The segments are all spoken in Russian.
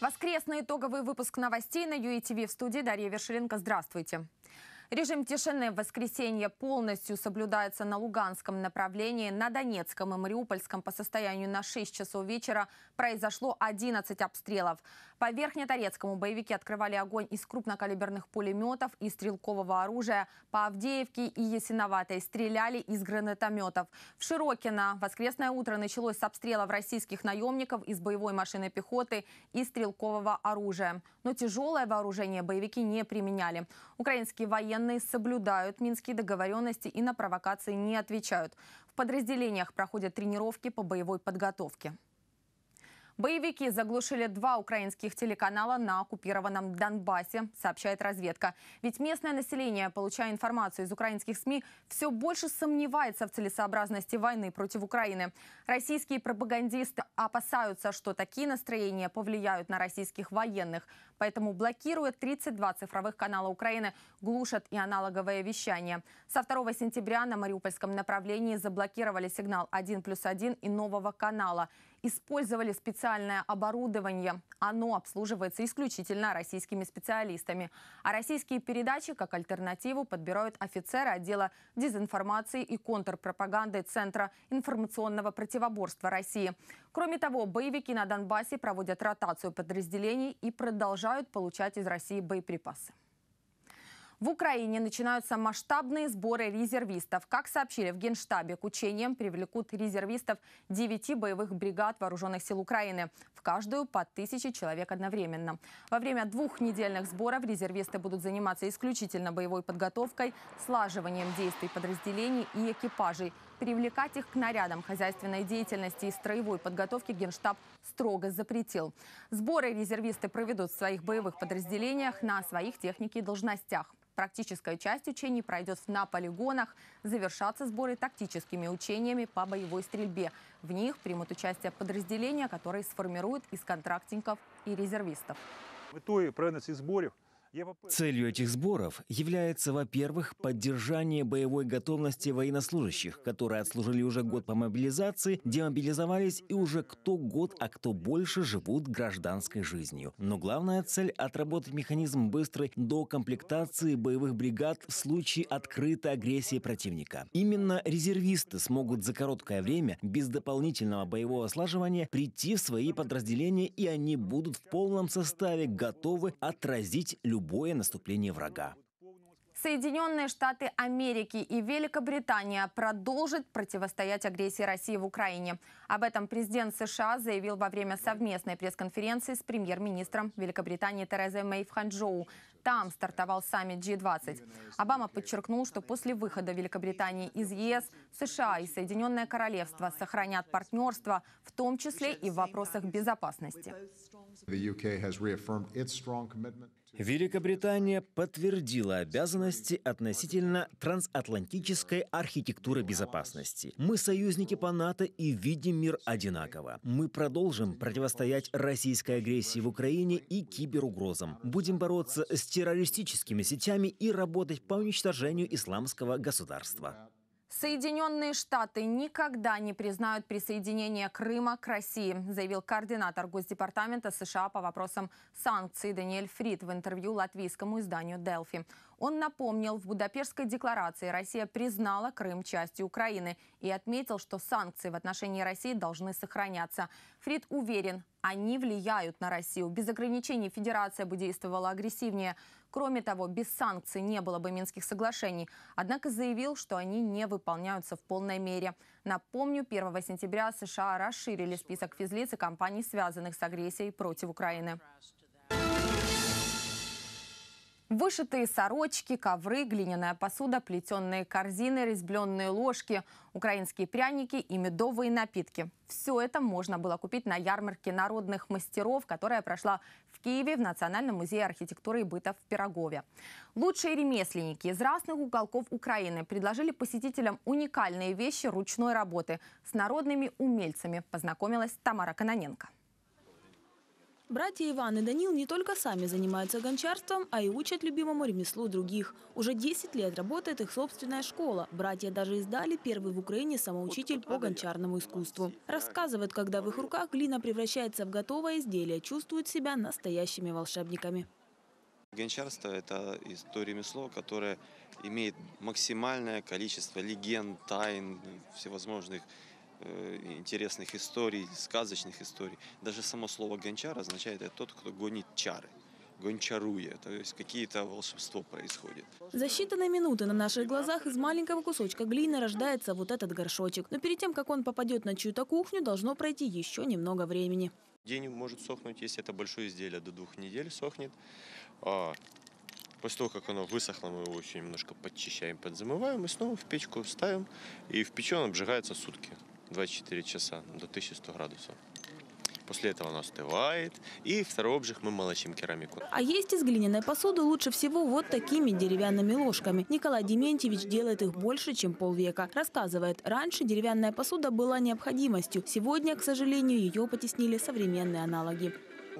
Воскресный итоговый выпуск новостей на ЮИТВ. В студии Дарья Вершеленко. Здравствуйте. Режим тишины в воскресенье полностью соблюдается на Луганском направлении. На Донецком и Мариупольском по состоянию на 6 часов вечера произошло 11 обстрелов. По Верхнеторецкому боевики открывали огонь из крупнокалиберных пулеметов и стрелкового оружия. По Авдеевке и Ясиноватой стреляли из гранатометов. В Широкино воскресное утро началось с обстрелов российских наемников из боевой машины пехоты и стрелкового оружия. Но тяжелое вооружение боевики не применяли. Украинские военные соблюдают минские договоренности и на провокации не отвечают. В подразделениях проходят тренировки по боевой подготовке. Боевики заглушили 2 украинских телеканала на оккупированном Донбассе, сообщает разведка. Ведь местное население, получая информацию из украинских СМИ, все больше сомневается в целесообразности войны против Украины. Российские пропагандисты опасаются, что такие настроения повлияют на российских военных. Поэтому блокируют 32 цифровых канала Украины, глушат и аналоговое вещание. Со 2 сентября на Мариупольском направлении заблокировали сигнал 1+1 и нового канала. Использовали специальное оборудование. Оно обслуживается исключительно российскими специалистами. А российские передачи как альтернативу подбирают офицеры отдела дезинформации и контрпропаганды Центра информационного противоборства России. Кроме того, боевики на Донбассе проводят ротацию подразделений и продолжают получать из России боеприпасы. В Украине начинаются масштабные сборы резервистов. Как сообщили в Генштабе, к учениям привлекут резервистов 9 боевых бригад вооруженных сил Украины. В каждую по 1000 человек одновременно. Во время 2-недельных сборов резервисты будут заниматься исключительно боевой подготовкой, слаживанием действий подразделений и экипажей. Привлекать их к нарядам хозяйственной деятельности и строевой подготовки Генштаб строго запретил. Сборы резервисты проведут в своих боевых подразделениях на своих технике и должностях. Практическая часть учений пройдет на полигонах. Завершатся сборы тактическими учениями по боевой стрельбе. В них примут участие подразделения, которые сформируют из контрактников и резервистов. Целью этих сборов является, во-первых, поддержание боевой готовности военнослужащих, которые отслужили уже год по мобилизации, демобилизовались и уже кто год, а кто больше живут гражданской жизнью. Но главная цель – отработать механизм быстрой докомплектации боевых бригад в случае открытой агрессии противника. Именно резервисты смогут за короткое время, без дополнительного боевого слаживания, прийти в свои подразделения, и они будут в полном составе готовы отразить любое наступление врага. Соединенные Штаты Америки и Великобритания продолжат противостоять агрессии России в Украине. Об этом президент США заявил во время совместной пресс-конференции с премьер-министром Великобритании Терезой Мэй в Ханчжоу. Там стартовал саммит G20. Обама подчеркнул, что после выхода Великобритании из ЕС, США и Соединенное Королевство сохранят партнерство, в том числе и в вопросах безопасности. Великобритания подтвердила обязанности относительно трансатлантической архитектуры безопасности. Мы союзники по НАТО и видим мир одинаково. Мы продолжим противостоять российской агрессии в Украине и киберугрозам. Будем бороться с террористическими сетями и работать по уничтожению исламского государства. Соединенные Штаты никогда не признают присоединение Крыма к России, заявил координатор Госдепартамента США по вопросам санкций Даниэль Фрид в интервью латвийскому изданию «Делфи». Он напомнил, в Будапештской декларации Россия признала Крым частью Украины и отметил, что санкции в отношении России должны сохраняться. Фрид уверен, они влияют на Россию. Без ограничений Федерация бы действовала агрессивнее. Кроме того, без санкций не было бы Минских соглашений. Однако заявил, что они не выполняются в полной мере. Напомню, 1 сентября США расширили список физлиц и компаний, связанных с агрессией против Украины. Вышитые сорочки, ковры, глиняная посуда, плетеные корзины, резьбленные ложки, украинские пряники и медовые напитки. Все это можно было купить на ярмарке народных мастеров, которая прошла в Киеве в Национальном музее архитектуры и быта в Пирогове. Лучшие ремесленники из разных уголков Украины предложили посетителям уникальные вещи ручной работы. С народными умельцами познакомилась Тамара Кононенко. Братья Иван и Данил не только сами занимаются гончарством, а и учат любимому ремеслу других. Уже 10 лет работает их собственная школа. Братья даже издали первый в Украине самоучитель по гончарному искусству. Рассказывают, когда в их руках глина превращается в готовое изделие, чувствуют себя настоящими волшебниками. Гончарство – это то ремесло, которое имеет максимальное количество легенд, тайн, всевозможных интересных историй, сказочных историй. Даже само слово «гончар» означает это тот, кто гонит чары, гончаруя, то есть какие-то волшебство происходит. За считанные минуты на наших глазах из маленького кусочка глины рождается вот этот горшочек. Но перед тем, как он попадет на чью-то кухню, должно пройти еще немного времени. День может сохнуть, если это большое изделие, до 2 недель сохнет. После того, как оно высохло, мы его еще немножко подчищаем, подзамываем и снова в печку ставим. И в печи он обжигается сутки, 24 часа до 1100 градусов. После этого оно остывает, и второй обжиг мы молочим керамику. А есть из глиняной посуды лучше всего вот такими деревянными ложками. Николай Дементьевич делает их больше, чем полвека. Рассказывает, раньше деревянная посуда была необходимостью. Сегодня, к сожалению, ее потеснили современные аналоги.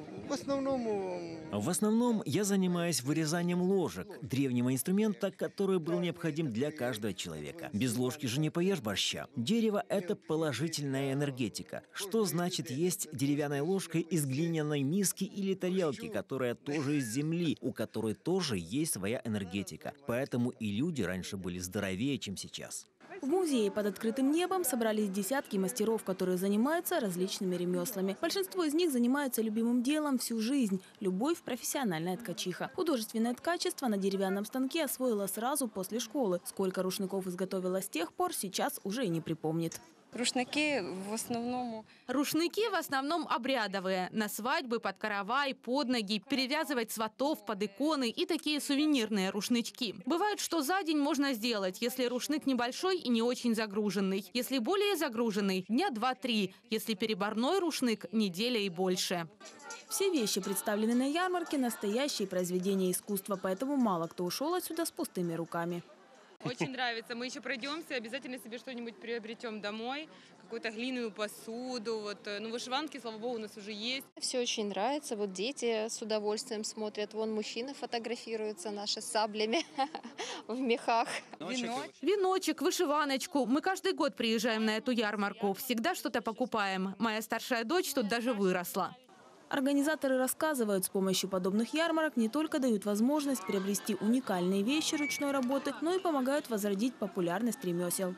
В основном я занимаюсь вырезанием ложек, древнего инструмента, который был необходим для каждого человека. Без ложки же не поешь борща. Дерево – это положительная энергетика. Что значит есть деревянной ложкой из глиняной миски или тарелки, которая тоже из земли, у которой тоже есть своя энергетика. Поэтому и люди раньше были здоровее, чем сейчас. В музее под открытым небом собрались десятки мастеров, которые занимаются различными ремеслами. Большинство из них занимаются любимым делом всю жизнь – любовь профессиональная ткачиха. Художественное ткачество на деревянном станке освоила сразу после школы. Сколько рушников изготовила с тех пор, сейчас уже и не припомнит. Рушники в основном... Рушники в основном обрядовые. На свадьбы, под каравай, под ноги, перевязывать сватов, под иконы и такие сувенирные рушнички. Бывает, что за день можно сделать, если рушник небольшой и не очень загруженный. Если более загруженный – дня 2-3. Если переборной рушник – неделя и больше. Все вещи, представленные на ярмарке, настоящие произведения искусства, поэтому мало кто ушел отсюда с пустыми руками. Очень нравится. Мы еще пройдемся, обязательно себе что-нибудь приобретем домой. Какую-то глиняную посуду. Вышиванки, слава богу, у нас уже есть. Все очень нравится. Вот дети с удовольствием смотрят. Вон мужчины фотографируются наши с саблями в мехах. Веночек, вышиваночку. Мы каждый год приезжаем на эту ярмарку. Всегда что-то покупаем. Моя старшая дочь тут даже выросла. Организаторы рассказывают, с помощью подобных ярмарок не только дают возможность приобрести уникальные вещи ручной работы, но и помогают возродить популярность ремесел.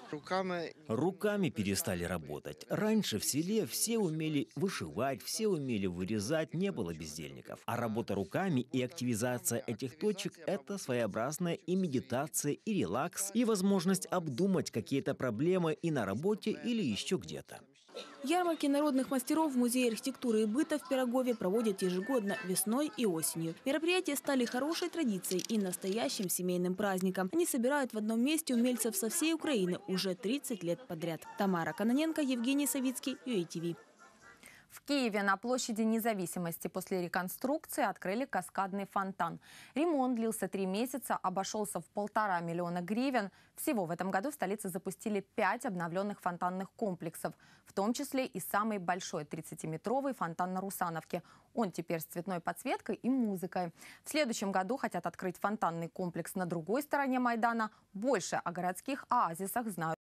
Руками перестали работать. Раньше в селе все умели вышивать, все умели вырезать, не было бездельников. А работа руками и активизация этих точек – это своеобразная и медитация, и релакс, и возможность обдумать какие-то проблемы и на работе или еще где-то. Ярмарки народных мастеров в Музее архитектуры и быта в Пирогове проводят ежегодно весной и осенью. Мероприятия стали хорошей традицией и настоящим семейным праздником. Они собирают в одном месте умельцев со всей Украины уже 30 лет подряд. Тамара Кононенко, Евгений Савицкий, ЮАТВ. В Киеве на площади Независимости после реконструкции открыли каскадный фонтан. Ремонт длился 3 месяца, обошелся в 1,5 миллиона гривен. Всего в этом году в столице запустили 5 обновленных фонтанных комплексов, в том числе и самый большой 30-метровый фонтан на Русановке. Он теперь с цветной подсветкой и музыкой. В следующем году хотят открыть фонтанный комплекс на другой стороне Майдана. Больше о городских оазисах знают